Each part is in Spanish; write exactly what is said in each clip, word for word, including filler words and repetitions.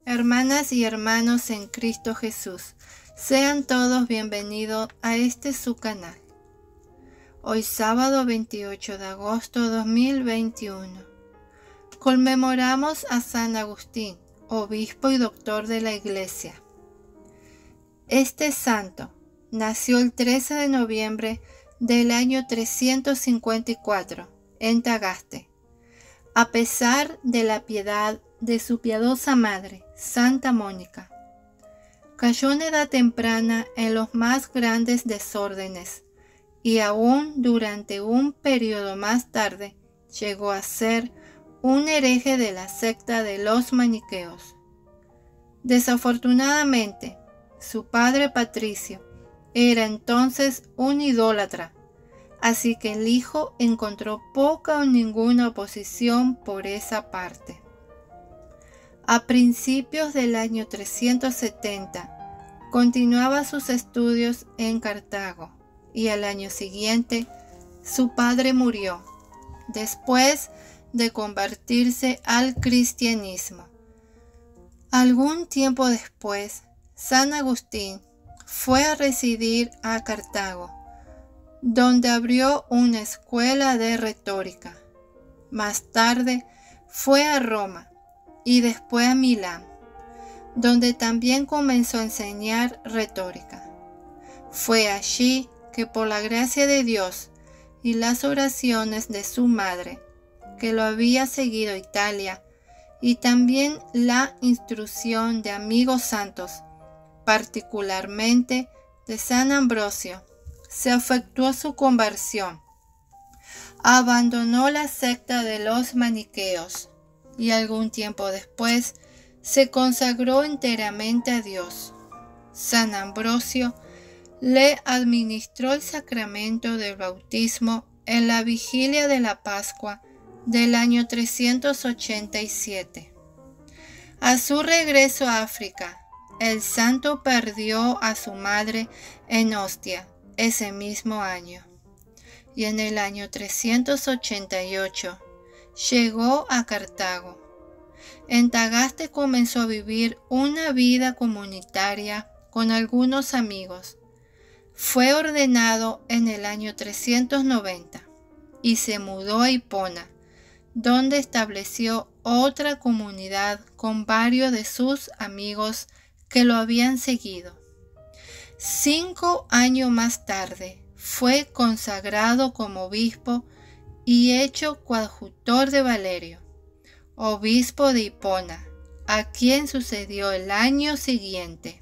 Hermanas y hermanos en Cristo Jesús, sean todos bienvenidos a este su canal. Hoy sábado veintiocho de agosto de dos mil veintiuno, conmemoramos a San Agustín, obispo y doctor de la Iglesia. Este santo nació el trece de noviembre del año trescientos cincuenta y cuatro en Tagaste. A pesar de la piedad de su piadosa madre, Santa Mónica, cayó en edad temprana en los más grandes desórdenes y aún durante un periodo más tarde llegó a ser un hereje de la secta de los maniqueos. Desafortunadamente, su padre Patricio era entonces un idólatra, así que el hijo encontró poca o ninguna oposición por esa parte. A principios del año trescientos setenta, continuaba sus estudios en Cartago y al año siguiente su padre murió, después de convertirse al cristianismo. Algún tiempo después, San Agustín fue a residir a Cartago, donde abrió una escuela de retórica. Más tarde fue a Roma y después a Milán, donde también comenzó a enseñar retórica. Fue allí que por la gracia de Dios y las oraciones de su madre, que lo había seguido a Italia, y también la instrucción de amigos santos, particularmente de San Ambrosio, se efectuó su conversión. Abandonó la secta de los maniqueos y algún tiempo después se consagró enteramente a Dios. San Ambrosio le administró el sacramento del bautismo en la vigilia de la Pascua del año trescientos ochenta y siete. A su regreso a África, el santo perdió a su madre en Ostia ese mismo año, y en el año trescientos ochenta y ocho llegó a Cartago. En Tagaste comenzó a vivir una vida comunitaria con algunos amigos. Fue ordenado en el año trescientos noventa y se mudó a Hipona, donde estableció otra comunidad con varios de sus amigos que lo habían seguido. Cinco años más tarde fue consagrado como obispo y hecho coadjutor de Valerio, obispo de Hipona, a quien sucedió el año siguiente.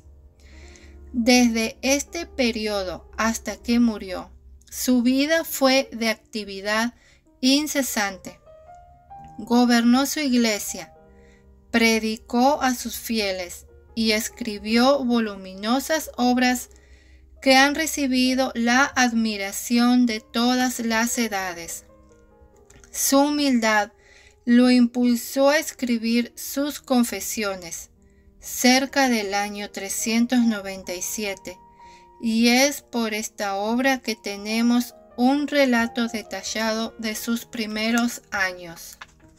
Desde este periodo hasta que murió, su vida fue de actividad incesante. Gobernó su iglesia, predicó a sus fieles y escribió voluminosas obras que han recibido la admiración de todas las edades. Su humildad lo impulsó a escribir sus confesiones cerca del año trescientos noventa y siete, y es por esta obra que tenemos un relato detallado de sus primeros años.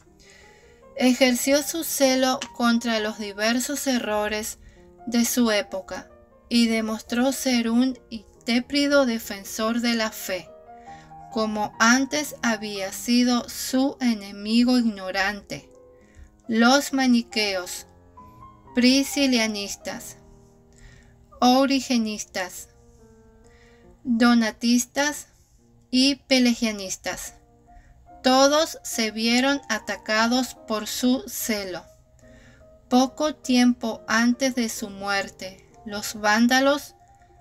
Ejerció su celo contra los diversos errores de su época y demostró ser un intrépido defensor de la fe, como antes había sido su enemigo ignorante. Los maniqueos, priscilianistas, origenistas, donatistas y pelagianistas, todos se vieron atacados por su celo. Poco tiempo antes de su muerte, los vándalos,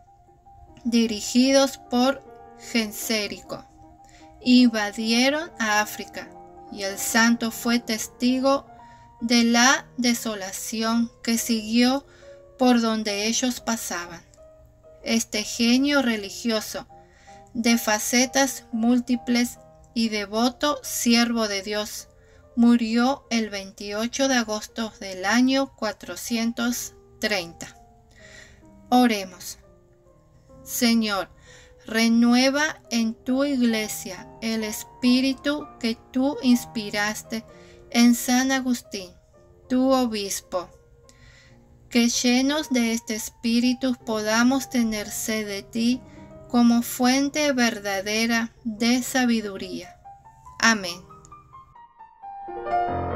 dirigidos por Gensérico, invadieron a África y el santo fue testigo de la desolación que siguió por donde ellos pasaban. Este genio religioso, de facetas múltiples y devoto siervo de Dios, murió el veintiocho de agosto del año cuatrocientos treinta. Oremos. Señor, renueva en tu iglesia el espíritu que tú inspiraste en San Agustín, tu obispo, que llenos de este Espíritu podamos tener sed de ti como fuente verdadera de sabiduría. Amén.